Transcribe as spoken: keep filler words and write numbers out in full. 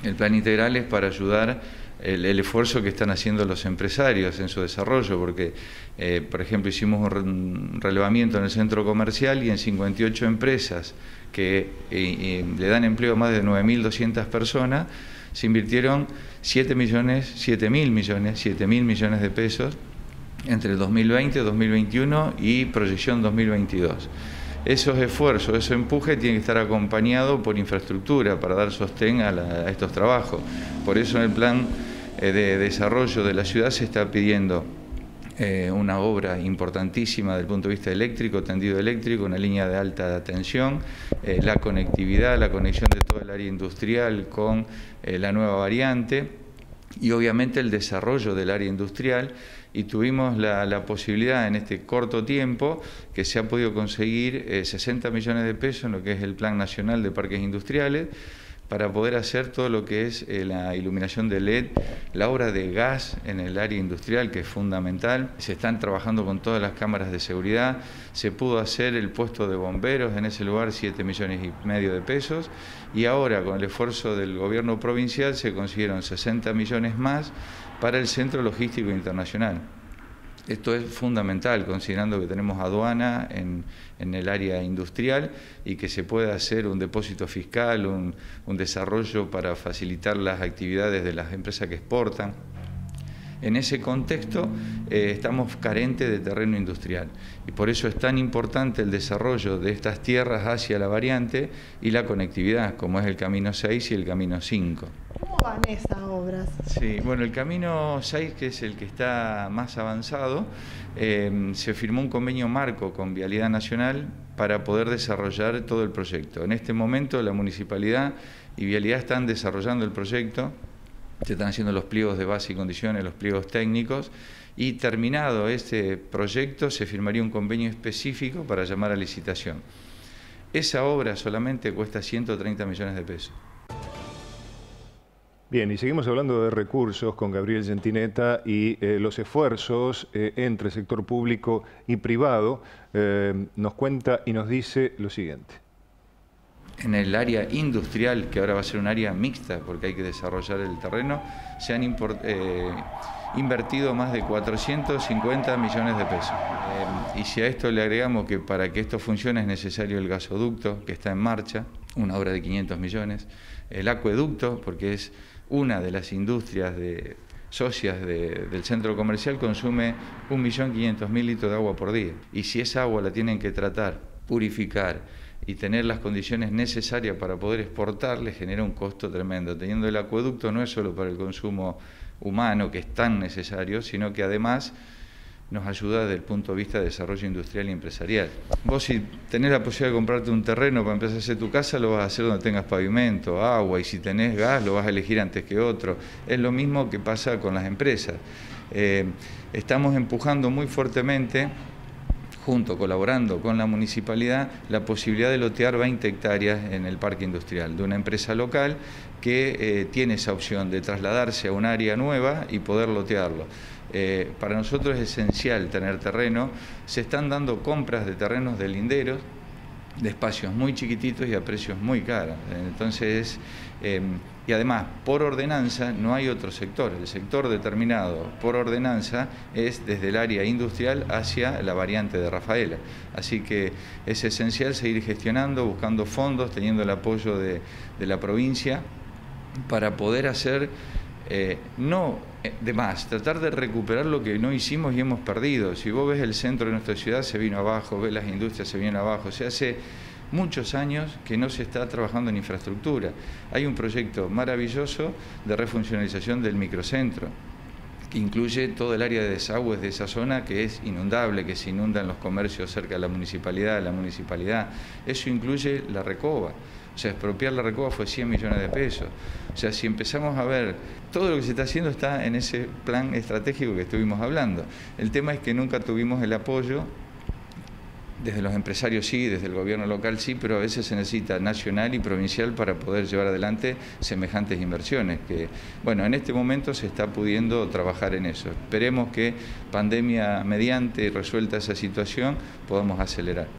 El plan integral es para ayudar el, el esfuerzo que están haciendo los empresarios en su desarrollo, porque, eh, por ejemplo, hicimos un relevamiento en el centro comercial y en cincuenta y ocho empresas que eh, eh, le dan empleo a más de nueve mil doscientas personas, se invirtieron siete millones, siete mil millones, siete mil millones de pesos entre dos mil veinte, dos mil veintiuno y proyección dos mil veintidós. Esos esfuerzos, ese empuje tiene que estar acompañado por infraestructura para dar sostén a, la, a estos trabajos. Por eso en el plan eh, de desarrollo de la ciudad se está pidiendo eh, una obra importantísima desde el punto de vista eléctrico, tendido eléctrico, una línea de alta tensión, eh, la conectividad, la conexión de todo el área industrial con eh, la nueva variante y obviamente el desarrollo del área industrial. Y tuvimos la, la posibilidad en este corto tiempo que se ha podido conseguir eh, sesenta millones de pesos en lo que es el Plan Nacional de Parques Industriales para poder hacer todo lo que es eh, la iluminación de L E D, la obra de gas en el área industrial, que es fundamental. Se están trabajando con todas las cámaras de seguridad, se pudo hacer el puesto de bomberos en ese lugar, siete millones y medio de pesos, y ahora con el esfuerzo del gobierno provincial se consiguieron sesenta millones más para el Centro Logístico Internacional. Esto es fundamental, considerando que tenemos aduana en, en el área industrial y que se puede hacer un depósito fiscal, un, un desarrollo para facilitar las actividades de las empresas que exportan. En ese contexto eh, estamos carentes de terreno industrial y por eso es tan importante el desarrollo de estas tierras hacia la variante y la conectividad, como es el Camino seis y el Camino cinco. ¿Cómo van estas obras? Sí, bueno, el Camino seis, que es el que está más avanzado, eh, se firmó un convenio marco con Vialidad Nacional para poder desarrollar todo el proyecto. En este momento la Municipalidad y Vialidad están desarrollando el proyecto. Se están haciendo los pliegos de base y condiciones, los pliegos técnicos, y terminado este proyecto se firmaría un convenio específico para llamar a licitación. Esa obra solamente cuesta ciento treinta millones de pesos. Bien, y seguimos hablando de recursos con Gabriel Gentineta y eh, los esfuerzos eh, entre sector público y privado. Eh, nos cuenta y nos dice lo siguiente. En el área industrial, que ahora va a ser un área mixta porque hay que desarrollar el terreno, se han eh, invertido más de cuatrocientos cincuenta millones de pesos. Eh, y si a esto le agregamos que para que esto funcione es necesario el gasoducto, que está en marcha, una obra de quinientos millones, el acueducto, porque es una de las industrias de, socias de, del centro comercial, consume un millón quinientos mil litros de agua por día. Y si esa agua la tienen que tratar, purificar y tener las condiciones necesarias para poder exportar, le genera un costo tremendo. Teniendo el acueducto no es solo para el consumo humano, que es tan necesario, sino que además nos ayuda desde el punto de vista de desarrollo industrial y empresarial. Vos, si tenés la posibilidad de comprarte un terreno para empezar a hacer tu casa, lo vas a hacer donde tengas pavimento, agua, y si tenés gas lo vas a elegir antes que otro. Es lo mismo que pasa con las empresas. Eh, estamos empujando muy fuertemente, junto, colaborando con la municipalidad, la posibilidad de lotear veinte hectáreas en el parque industrial de una empresa local que eh, tiene esa opción de trasladarse a un área nueva y poder lotearlo. Eh, para nosotros es esencial tener terreno. Se están dando compras de terrenos de linderos, de espacios muy chiquititos y a precios muy caros. Entonces, eh, y además, por ordenanza no hay otro sector. El sector determinado por ordenanza es desde el área industrial hacia la variante de Rafaela. Así que es esencial seguir gestionando, buscando fondos, teniendo el apoyo de, de la provincia para poder hacer, eh, no de más, tratar de recuperar lo que no hicimos y hemos perdido. Si vos ves el centro de nuestra ciudad se vino abajo, ves las industrias se vienen abajo. Se hace muchos años que no se está trabajando en infraestructura. Hay un proyecto maravilloso de refuncionalización del microcentro, que incluye todo el área de desagües de esa zona, que es inundable, que se inundan los comercios cerca de la municipalidad, la municipalidad. Eso incluye la Recoba. O sea, expropiar la Recoba fue cien millones de pesos. O sea, si empezamos a ver, todo lo que se está haciendo está en ese plan estratégico que estuvimos hablando. El tema es que nunca tuvimos el apoyo. Desde los empresarios sí, desde el gobierno local sí, pero a veces se necesita nacional y provincial para poder llevar adelante semejantes inversiones, que, bueno, en este momento se está pudiendo trabajar en eso. Esperemos que pandemia mediante, resuelta esa situación, podamos acelerar.